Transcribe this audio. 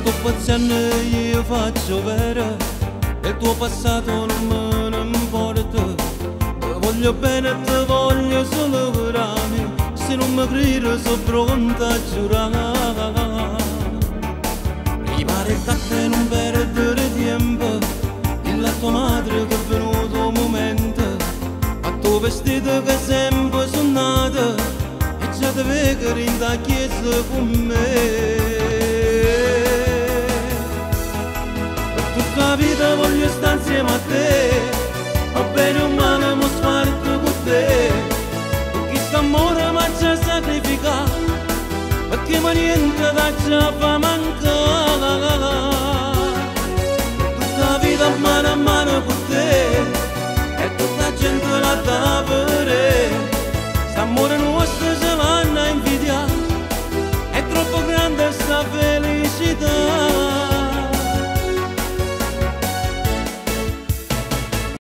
quanti anni io faccio vera e il tuo passato non me ne importa. Ti voglio bene e ti voglio solo per me, se non mi credi sono pronta a giurare. Mi pare che a te non perdere tempo, dilla a tua madre che è venuto un momento, a tuo vestito che sempre suonata, e già ti vedo in da chiesa con me. Tutta la vita voglio stare insieme a te, va bene o male mo sfarto con te, perché sta amore mi ha già sacrificato, perché mi niente da già fare.